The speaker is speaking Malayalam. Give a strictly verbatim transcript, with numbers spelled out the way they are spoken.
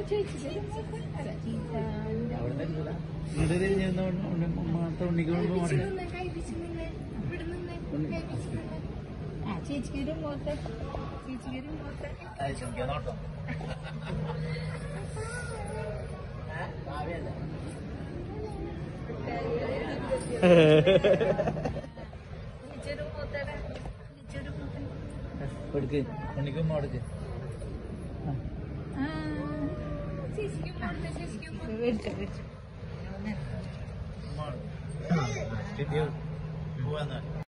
മാത്രം ഉണ്ണിക്ക് ചേച്ചിക്കൊരു മോത്തെ ചേച്ചിക്കൊരു മോത്തെ നോട്ടോ കൊടുക്ക് ഉണ്ണിക്കും മോടക്ക് കിട്ടിയോ പോവാന്ന്